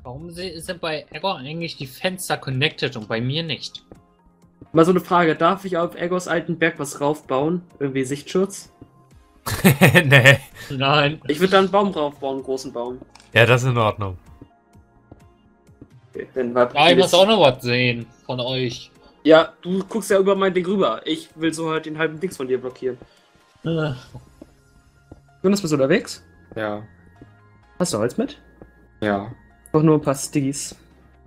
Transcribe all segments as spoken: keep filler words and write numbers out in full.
Warum sind bei Egor eigentlich die Fenster connected und bei mir nicht? Mal so eine Frage, darf ich auf Egos alten Berg was raufbauen? Irgendwie Sichtschutz? Nee. Nein. Ich würde da einen Baum raufbauen, einen großen Baum. Ja, das ist in Ordnung. Okay, wenn wir Ja, ich muss auch noch was sehen von euch. Ja, du guckst ja über mein Ding rüber. Ich will so halt den halben Dings von dir blockieren. Äh, Jonas, bist du unterwegs? Ja. Hast du Holz mit? Ja. Doch nur ein paar Stiggies.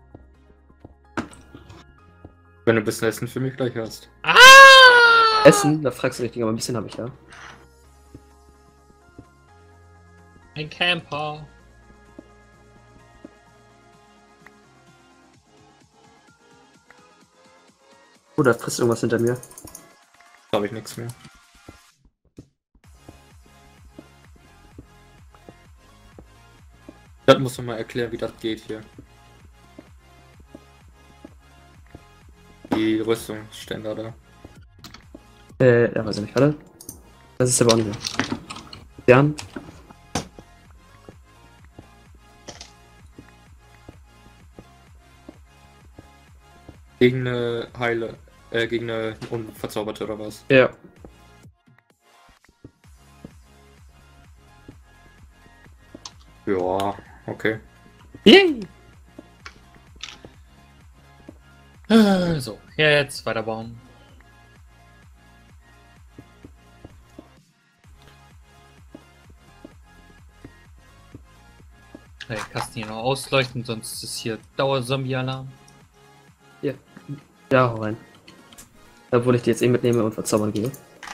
Wenn du ein bisschen Essen für mich gleich hast. Ah! Essen? Da fragst du richtig, aber ein bisschen habe ich da. Ein Camper. Oh, da frisst irgendwas hinter mir. Da habe ich nichts mehr. Das muss man mal erklären, wie das geht hier. Die Rüstungsständer da. Äh, ja, weiß ich nicht, warte. Das ist aber auch nicht mehr. Jan? Gegen eine Heile, äh, gegen eine Unverzauberte oder was? Ja. Ja, okay. Yay! Äh, So, jetzt weiterbauen. Schnell Kasten hier noch ausleuchten, sonst ist hier Dauer-Zombie-Alarm. Ja, hau rein. Obwohl ich die jetzt eh mitnehme und verzaubern gehe.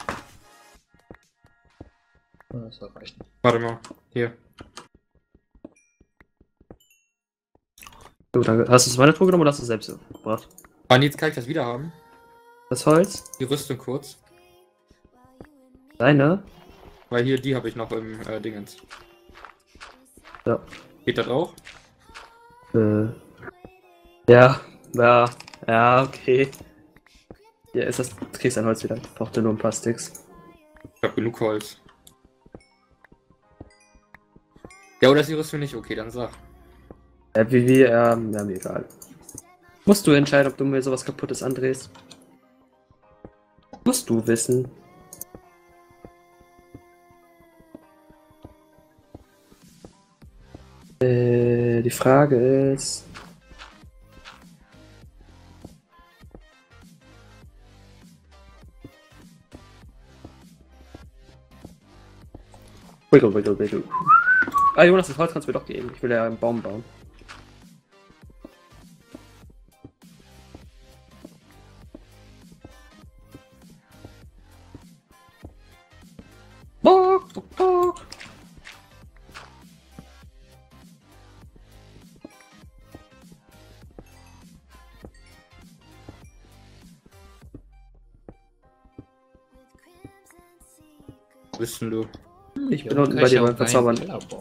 Das soll reichen. Warte mal, hier. So, danke. Hast du es meine Truhe genommen oder hast du es selbst gebracht? Ah, jetzt kann ich das wieder haben. Das Holz? Die Rüstung kurz. Deine? Weil hier, die habe ich noch im äh, Dingens. Ja. Geht das auch? Äh. Ja, ja, ja, okay. Ja, ist das. Du kriegst ein Holz wieder. Ich brauchte nur ein paar Sticks. Ich habe genug Holz. Ja, oder ist die Rüstung nicht okay? Dann sag. Ja, wie wir, ähm, ja, mir egal. Musst du entscheiden, ob du mir sowas Kaputtes andrehst? Musst du wissen. Äh, die Frage ist. Wiggle, wiggle, wiggle. Ah, Jonas, das Holz kannst du mir doch geben. Ich will ja einen Baum bauen. Bock, bock, bock. Wo bist denn du? Ich bin unten bei dir beim Verzaubern. Kellerbaum.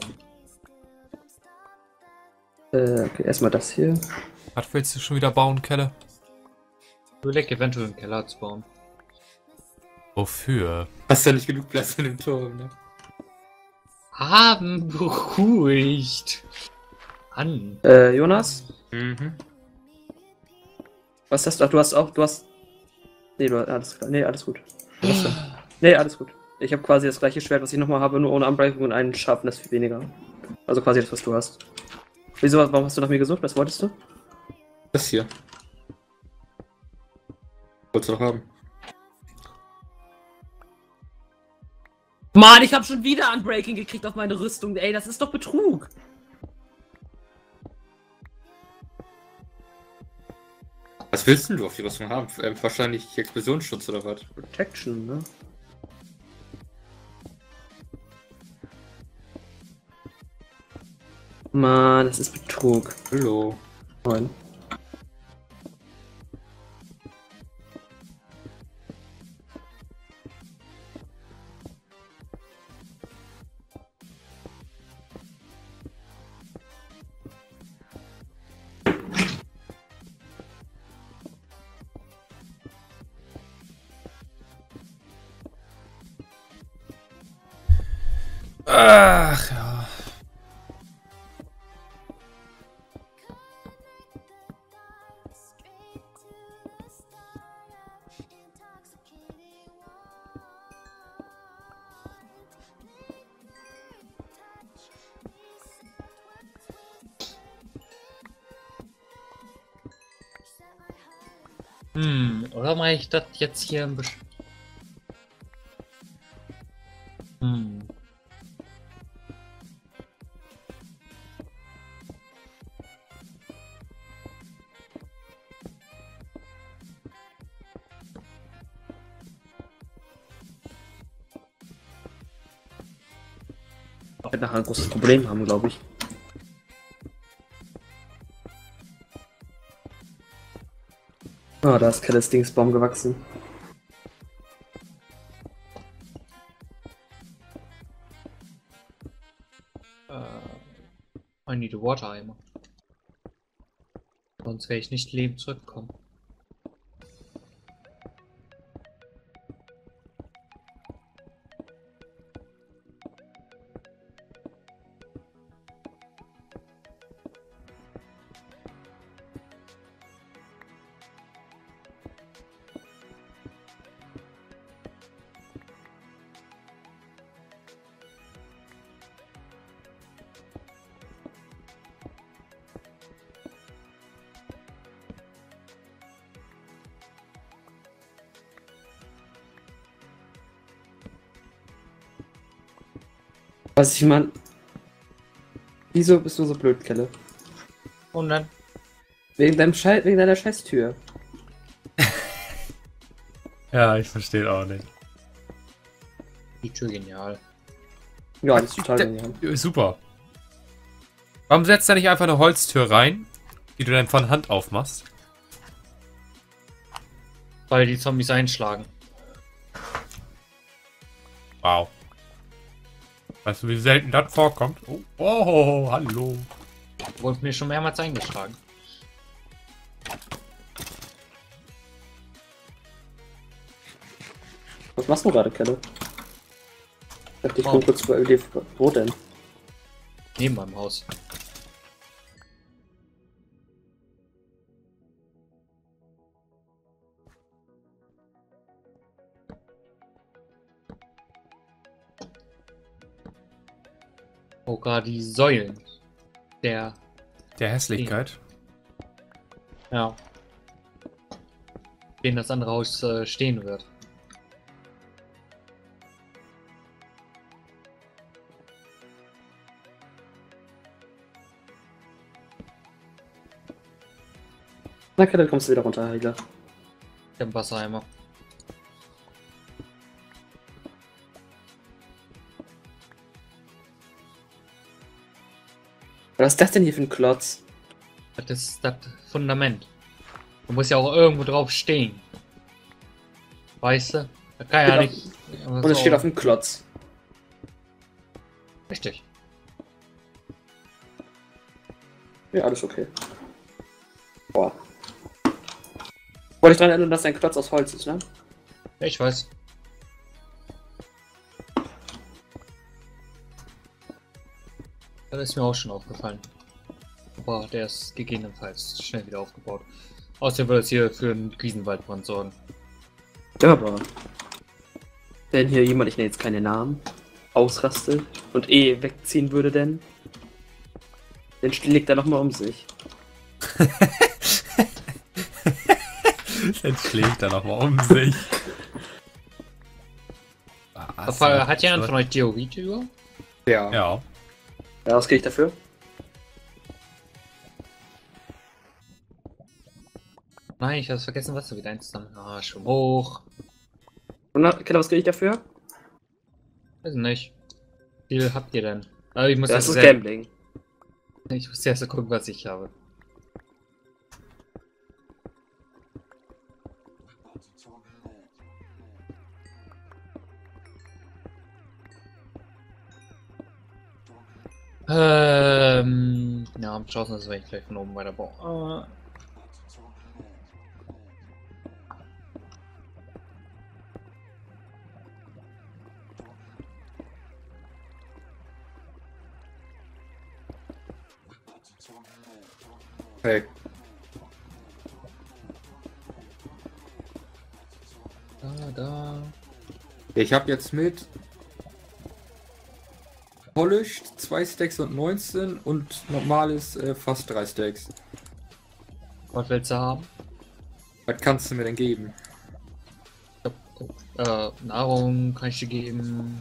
Äh, okay, erstmal das hier. Was willst du schon wieder bauen, Kelle? Überleg eventuell einen Keller zu bauen. Wofür? Hast ja nicht genug Platz in dem Turm, ne? Haben beruhigt. An. Äh, Jonas? Mhm. Was hast du? Ach, du hast auch, du hast. Nee, du hast alles klar. Nee, alles gut. Was hast du? Nee, alles gut. Ich habe quasi das gleiche Schwert, was ich nochmal habe, nur ohne Unbreaking und einen Sharpness viel weniger. Also quasi das, was du hast. Wieso, warum hast du nach mir gesucht? Was wolltest du? Das hier. Wolltest du doch haben. Mann, ich habe schon wieder Unbreaking gekriegt auf meine Rüstung. Ey, das ist doch Betrug. Was willst denn du auf die Rüstung haben? Ähm, wahrscheinlich Explosionsschutz oder was? Protection, ne? Mann, das ist Betrug. Hallo. Moin. Ach ja. Hm, oder mache ich das jetzt hier ein bisschen? Hm. Ich werde nachher ein großes Problem haben, glaube ich. Ah, da ist Kellis Dingsbaum gewachsen. Äh, I need a water eimer. Sonst werde ich nicht lebend zurückkommen. Was ich meine. Wieso bist du so blöd, Kelle? Und dann? Wegen deinem Schei wegen deiner Scheißtür. Ja, ich verstehe auch nicht. Die Tür genial. Ja, das ist total Der- genial. Ja, super. Warum setzt er nicht einfach eine Holztür rein, die du dann von Hand aufmachst? Weil die Zombies einschlagen. Wow. Weißt du, wie selten das vorkommt? Oh, oh hallo. Wurde mir schon mehrmals eingeschlagen. Was machst du gerade, Kelle? Ich dachte, ich Oh. komm kurz bei dir. Wo denn? Neben meinem Haus. Sogar die Säulen der, Der Hässlichkeit. ja, denen das andere Haus äh, stehen wird. Na, Kelle, kommst du wieder runter, Heiler. Der Wassereimer. Was ist das denn hier für ein Klotz? Das ist das Fundament. Du musst ja auch irgendwo drauf stehen. Weißt du? Da kann ja Genau. nicht. Und es steht auf dem Klotz. Richtig. Ja, alles okay. Boah. Wollte ich daran erinnern, dass dein Klotz aus Holz ist, ne? Ja, ich weiß. Das ist mir auch schon aufgefallen. Aber der ist gegebenenfalls schnell wieder aufgebaut. Außerdem wird es hier für einen Riesenwaldbrand sorgen. Ja, aber. Wenn hier jemand, ich nenne jetzt keine Namen, ausrastet und eh wegziehen würde, denn. Dann schlägt er nochmal um sich. Dann schlägt er nochmal um sich. Was? Aber hat jemand von euch Theorie über? Ja. Ja. Ja, was kriege ich dafür? Nein, ich habe vergessen, was du wieder eins dann. Ah, schon hoch. Und Keller, was kriege ich dafür? Weiß nicht. Wie viel habt ihr denn? Aber ich muss Das jetzt ist sehr- Gambling. Ich muss erst gucken, was ich habe. Ähm, ja, am Chancen ist, wenn ich gleich von oben weiter baue. Hey. Da, da. Ich habe jetzt mit Polished zwei Stacks und neunzehn und normales äh, fast drei Stacks. Was willst du haben? Was kannst du mir denn geben? Äh, Nahrung kann ich dir geben.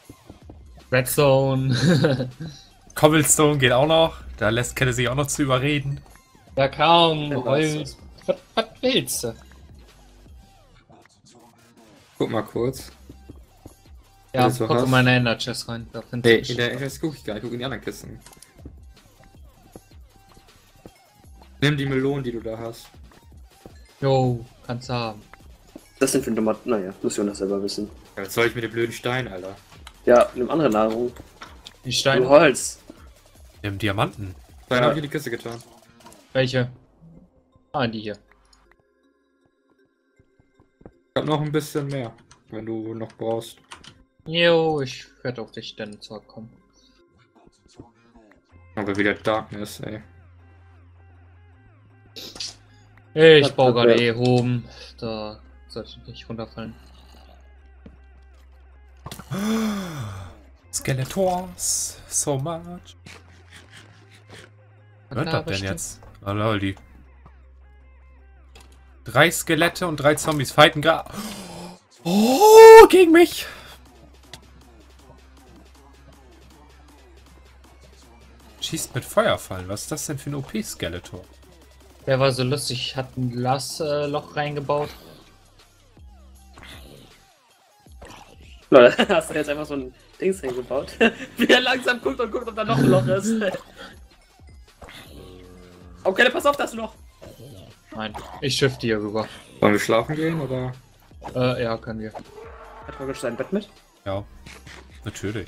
Redstone. Cobblestone geht auch noch. Da lässt Kette sich auch noch zu überreden. Ja, kaum. Ja, Holz. Was, was willst du? Guck mal kurz. Ja, Was du guck hast. in meine Ender Chest rein. Da findest Nee, du in der Chest guck ich gar nicht, guck in die anderen Kisten. Nimm die Melonen, die du da hast. Jo, kannst du haben. Das sind für Tomaten. Naja, muss Jonas selber wissen. Ja, was soll ich mit dem blöden Stein, Alter? Ja, nimm andere Nahrung. Die Du Steine. Holz. Im Diamanten. Stein Ja. hab ich in die Kiste getan. Welche? Ah, die hier. Ich hab noch ein bisschen mehr, wenn du noch brauchst. Jo, ich werde auf dich dann zurückkommen. Aber wieder Darkness, ey. Ich Das baue wird gerade ja. eh oben. Da sollte nicht runterfallen. Skeletors. So much. Was hört das denn jetzt? Oh lol, die. Drei Skelette und drei Zombies fighten gerade. Oh, gegen mich. Schießt mit Feuerfallen. Was ist das denn für ein O P-Skeletor? Der war so lustig, hat ein Glasloch reingebaut. Leute, hast du jetzt einfach so ein Dings hingebaut? Wie er langsam guckt und guckt, ob da noch ein Loch ist. Okay, pass auf, das Loch. Nein, ich shift hier rüber. Wollen wir schlafen gehen, oder? Äh, ja, können wir. Hat Rogic sein Bett mit? Ja, natürlich.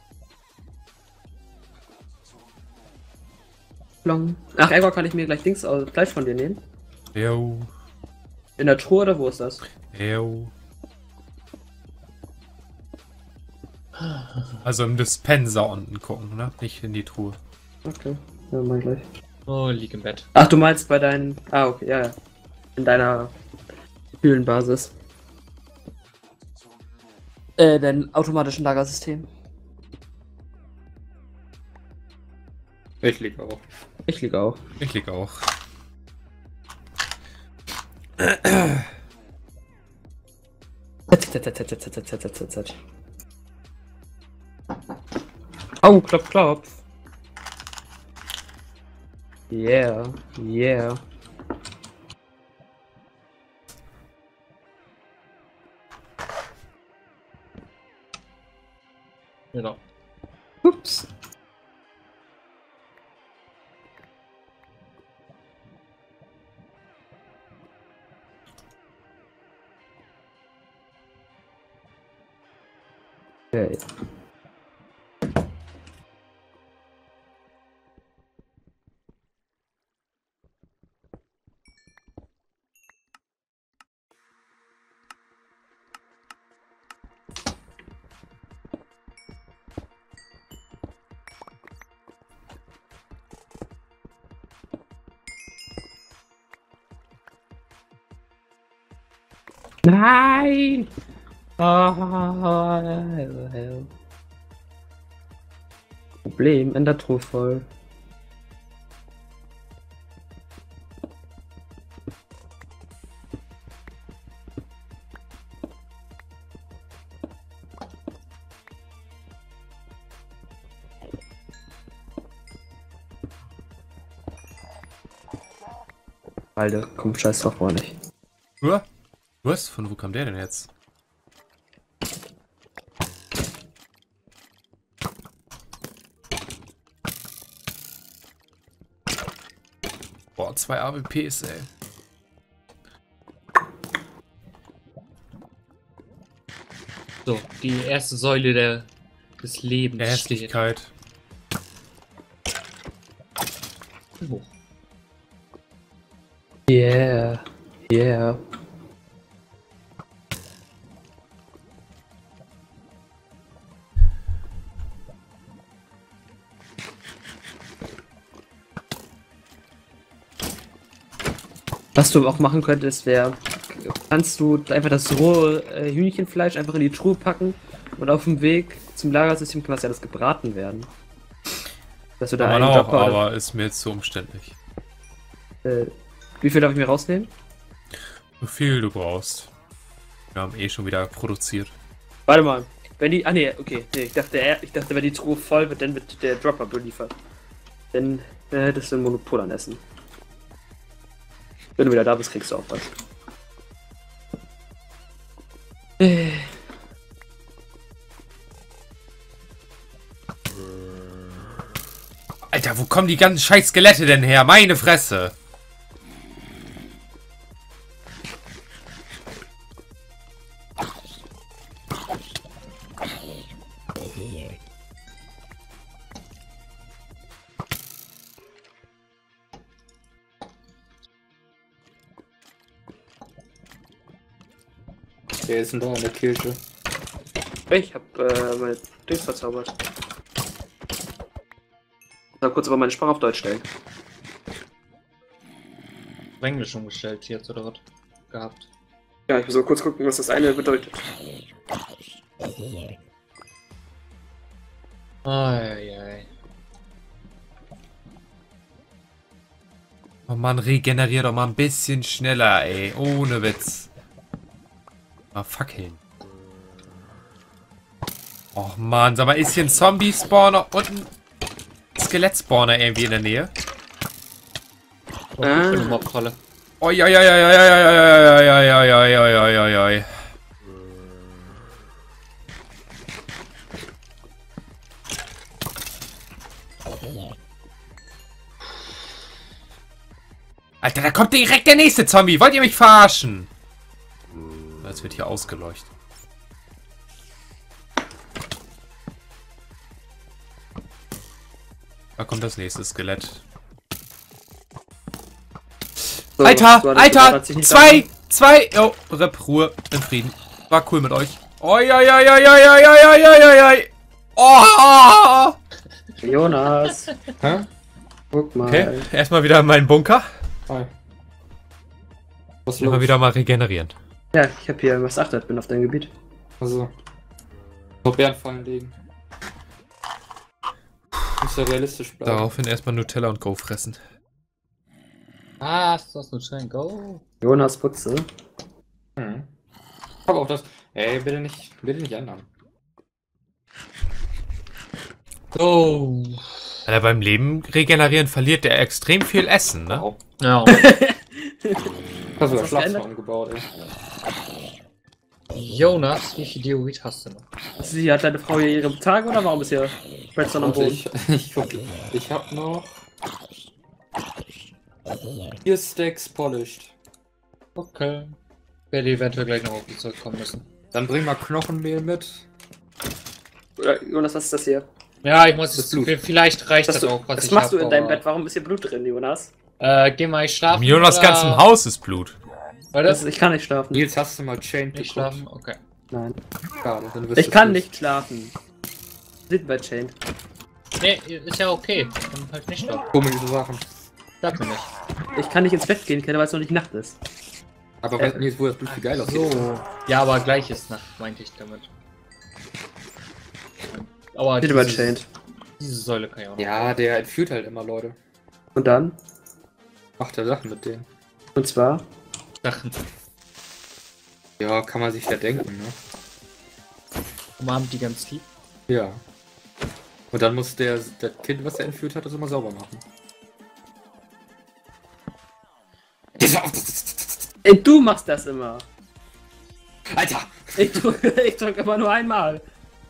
Long. Ach, Egor, kann ich mir gleich Dings aus Fleisch von dir nehmen? Jo, In der Truhe oder wo ist das? jo. Also im Dispenser unten gucken, ne? Nicht in die Truhe. Okay, ja, mach ich gleich. Oh, lieg im Bett. Ach, du meinst bei deinen. Ah, okay, ja, ja. In deiner Höhlenbasis. Äh, dein automatischen Lagersystem. Ich lieg auch. Ich liege auch. Ich lieg auch. Au, klopf, klopf. Yeah, yeah. Genau. Ups. Okay. Nein! Oh, Problem, Endertruhe voll. Alter, komm, scheiß drauf, war nicht. Uah. Was? Von wo kam der denn jetzt? Boah, zwei A W Ps, ey. So, die erste Säule der, des Lebens Der Hässlichkeit. steht. Oh. Yeah, yeah. Was du auch machen könntest, wäre, kannst du einfach das rohe äh, Hühnchenfleisch einfach in die Truhe packen und auf dem Weg zum Lagersystem kann das ja das gebraten werden. Dass du da Kann man einen auch, Jobber, aber ist mir jetzt zu umständlich. äh, wie viel darf ich mir rausnehmen? Wie viel du brauchst. Wir haben eh schon wieder produziert. Warte mal. Wenn die. Ah nee, okay. Nee, ich dachte, er- ich dachte, wenn die Truhe voll wird, dann wird der Dropper beliefert. Dann äh, hättest du ein Monopol an Essen. Wenn du wieder da bist, kriegst du auch was. Äh. Alter, wo kommen die ganzen scheiß Skelette denn her? Meine Fresse! Der ist denn da in der Kirche. Ich hab äh, meine Dings verzaubert. Ich soll kurz aber meine Sprache auf Deutsch stellen. Auf Englisch umgestellt jetzt oder was? Gehabt. Ja, ich muss so kurz gucken, was das eine bedeutet. Eieiei. Oh Mann, regenerier doch mal ein bisschen schneller, ey. Ohne Witz. Ah, Fackeln. Och Mann, sag mal, ist hier ein Zombie-Spawner und ein Skelett-Spawner irgendwie in der Nähe? Oh, Ah. schöne Mobfalle. Oi, oi, oi, oi, oi, oi, oi, oi, oi, oi, oi, oi, oi. Alter, da kommt direkt der nächste Zombie. Wollt ihr mich verarschen? Jetzt wird hier ausgeleuchtet. Da kommt das nächste Skelett. So, Alter, so, das Alter, hat sich nicht zwei, zwei, oh, Rep, Ruhe, in Frieden. War cool mit euch. Oi, oi, oi, oi, oi, oi, oi, oi, oi, oi. Oh! Jonas, Hä? guck mal. Okay, erstmal wieder in meinen Bunker. Hi. Was ist Immer los? wieder mal regenerieren. Ja, ich hab hier was achtet, bin auf deinem Gebiet. Also. Noch Bärenfallen legen. Muss ja realistisch bleiben. Daraufhin erstmal Nutella und Go fressen. Ah, ist das nur schnell? Go. Jonas Putze. Hm. Aber auch das. Ey, bitte nicht, bitte nicht ändern. Go. Alter, beim Leben regenerieren verliert der extrem viel Essen, ne? Wow. Ja. Hast du Was das hast Schlafzimmer du umgebaut, ey. Jonas, wie viel Diorit hast du noch? Sie hat deine Frau hier ihre Tage oder warum ist hier Redstone am Warte, Boden? ich, ich, guck, ich hab noch vier Stacks polished. Okay. Werde eventuell gleich noch auf die zurückkommen müssen. Dann bring mal Knochenmehl mit. Oder, Jonas, was ist das hier? Ja, ich muss Das es. Blut. Vielleicht reicht Was, das du, auch, was was ich machst hab, du in deinem aber- Bett? Warum ist hier Blut drin, Jonas? Äh, geh mal schlafen. Im Jonas oder- ganzem Haus ist Blut. Warte, Das, ich kann nicht schlafen. Nils, hast du mal Chained nicht geguckt? schlafen? Okay. Nein. Schade, dann wirst Ich du kann es nicht schlafen. Sind bei Chain. Nee, ist ja okay. Dann halt nicht schlafen. Komische Sachen. Sag mir nicht. Ich kann nicht ins Bett gehen, weil es noch nicht Nacht ist. Aber Äh, weißt du, Nils, wo das Blut viel geil aussieht? So. Ja, aber gleich ist Nacht, meinte ich damit. Aber Bitte bei dieses- Chain. diese Säule kann ich auch noch. Ja, der entführt halt immer Leute. Und dann? Macht er Sachen mit denen. Und zwar? Sachen. Ja, kann man sich ja denken, ne? Umarmt die ganz lieb. Ja. Und dann muss der, das Kind, was er entführt hat, das immer sauber machen. Ey, du machst das immer. Alter! Ich drücke ich drück immer nur einmal.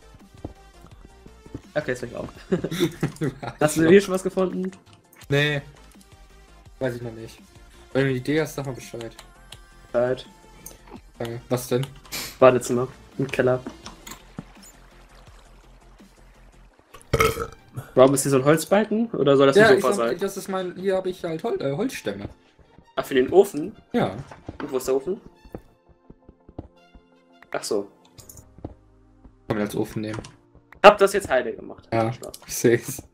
Okay, ist weg auch. Hast du hier schon was gefunden? Nee. Weiß ich noch nicht. Wenn du eine Idee hast, sag mal Bescheid. Zeit. Danke. Was denn? Badezimmer. Im Keller. Warum ist hier so ein Holzbalken? Oder soll das ein Ja, ich Sofa sag, sein? das ist mein. Hier habe ich halt Hol äh, Holzstämme. Ach, für den Ofen? Ja. Und wo ist der Ofen? Ach so. Kann man als Ofen nehmen. Hab das jetzt heile gemacht. Ja. Spaß. Ich seh's.